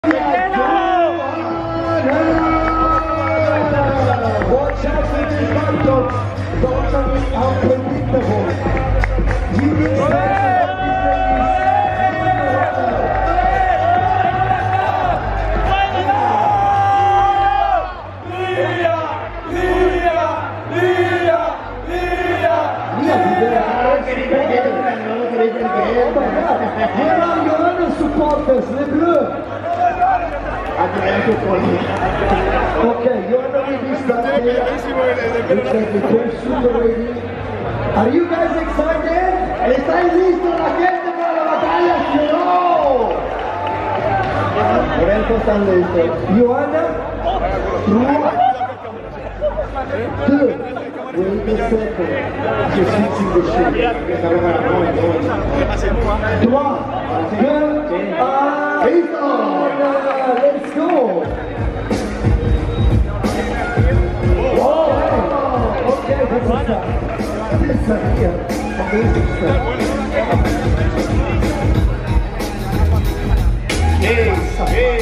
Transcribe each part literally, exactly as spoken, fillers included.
Watch out for these buttons. Those are unpredictable. You can say here are your other supporters, les bleus. Okay, you're ready started. Exactly, they're super ready. Are you guys excited? ¿Estáis listos la gente para la batalla? ¡No! Lorenzo están listos. Johanna, two, wait a second. Just fixing the shit. Trois, deux, un, let's go! Okay, this is a, this is a here. Amazing stuff. Hey, hey.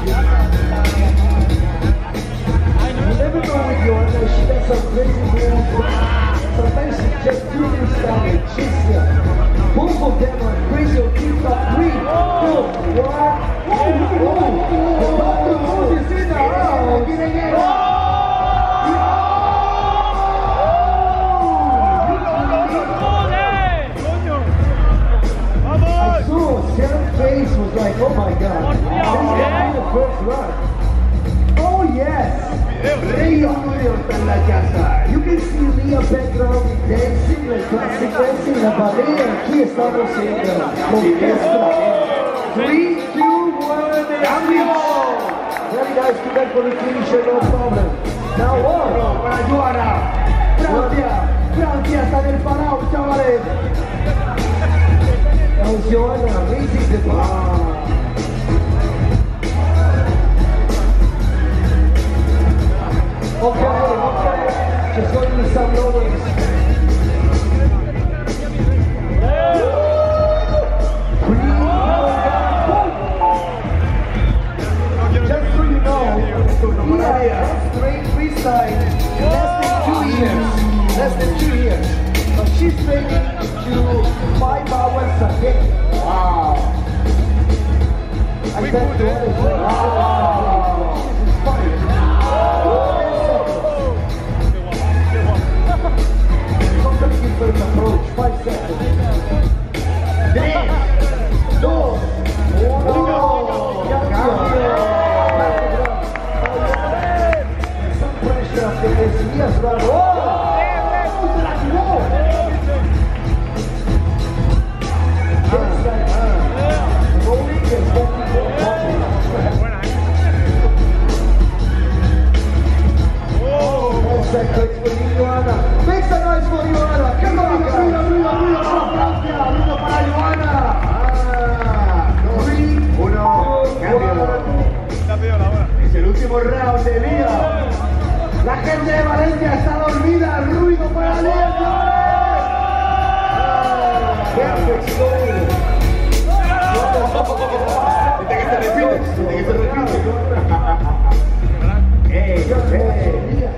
You never know with Johanna, she does some crazy moves. Sometimes she just doing stuff and she's here. Both of them are crazy on keep up. Three, two, one. Oh, oh, the doctor Moses in the house. Get again. Face was like, oh my god, this is the first run. Oh yes, Rio está en la casa. You can see Rio background dancing, like classic dancing, la ballet. Aquí estamos en la orquesta. three, two, one, cambio. Very nice to back for the finisher, no problem. Now what? Para Johanna. Francia, Francia está en el parado, chavales. That was Johanna, amazing the bar. Okay, okay, just going with some numbers. Just so you know, yeah, straight freestyle, less than two years, less than two years. But she's training to five hours a day. Wow. I said to her, wow. This is funny. Sometimes give her an approach. Five seconds. Tres, dos, uno. Some pressure after this. Yes, bravo. Make some noise for Johanna. Come on, ruido, ruido, ruido, ruido para Francia, ruido para Johanna. tres, uno, cambio. Es el último round de Lía. La gente de Valencia está dormida. Ruido para Lía. Perfect story. Dice que se repite, dice que se repite. Hey, hey.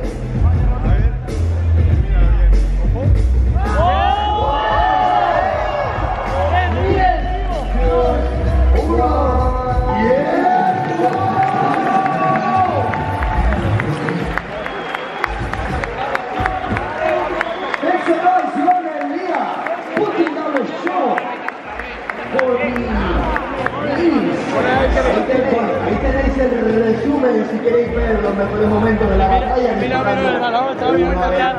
Ahí tenéis el resumen si queréis ver los mejores momentos de la batalla. Mira, mira, mira, no, está bien, está bien.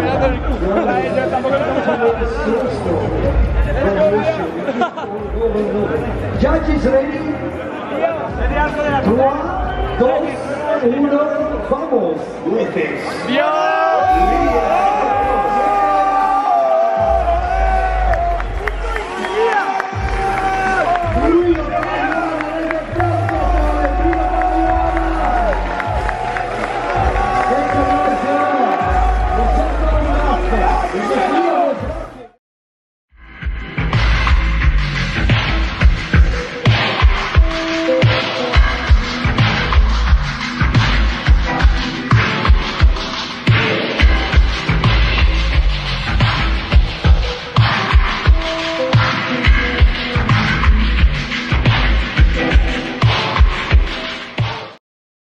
Judges ready? tres, dos, uno, vamos. Dios.